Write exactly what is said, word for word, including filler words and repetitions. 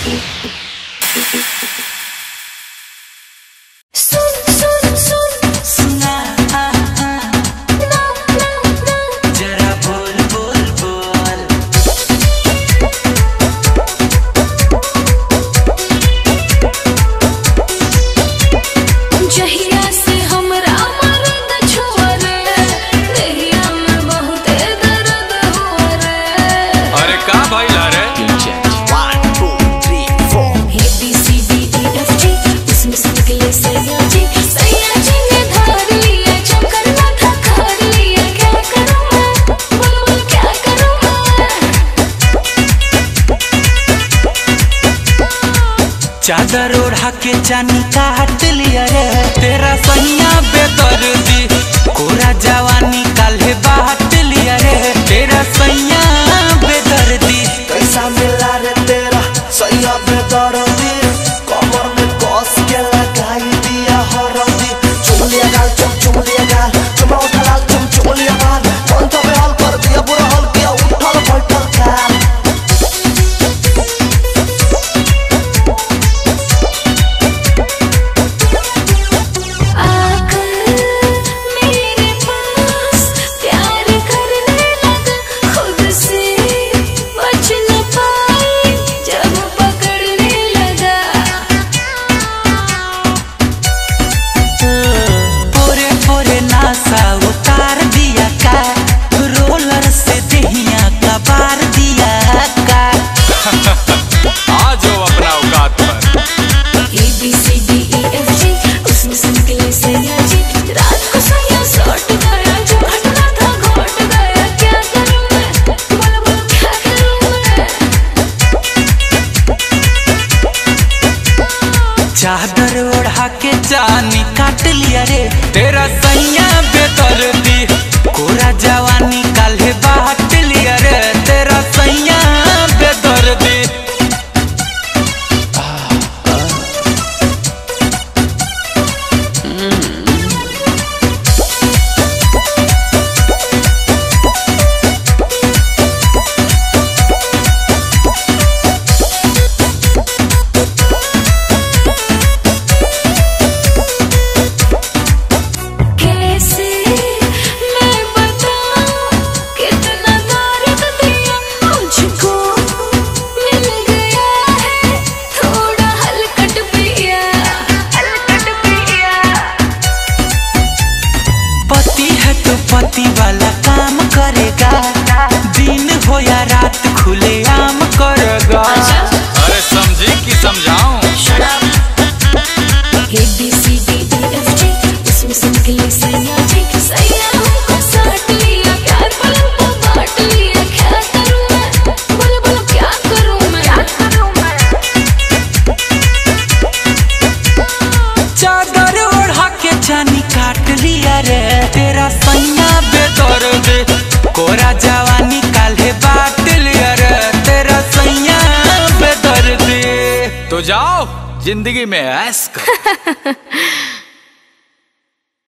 चादर ओढ़ा के जानी काट लिया रे तेरा सैया बेदर्दी, कोरा जवानी काल्हे बाट लिया रे तेरा सैया बेदर्दी। कैसा मिला रे तेरा सैया बेदर्दी, कमर में कस के लगाई दिया हरदी। चुम लिया गाल चुम चुम लिया गाल, चुमा उठा लाल चुम चुम लिया गाल, मन तो बेहाल कर दिया बुरा हाल किया उठल बैठल गाल। चादर ओढ़ा के जानी काट लिया रे तेरा सैया बेदर्दी, कोरा जवानी काल्हे बाट लिया रे तेरा सैया बेदर्दी। पति वाला काम करेगा, दिन हो या रात खुले आम करेगा। अरे समझी कि समझाऊं? A B C D E F G इसमें से निकले सैया जी, सैया हमको साट लिया, प्यार पलंग को बांट लिया। क्या करूं मैं, बोलो बोलो क्या करूं मैं, क्या करूं मैं। चादर ओढ़ा के जानी काट लिया रे तेरा सैया बेदर्दी, कोरा जवानी काल्हे बाट लिया रे तेरा सैया बेदर्दी। तो जाओ जिंदगी में ऐश करो।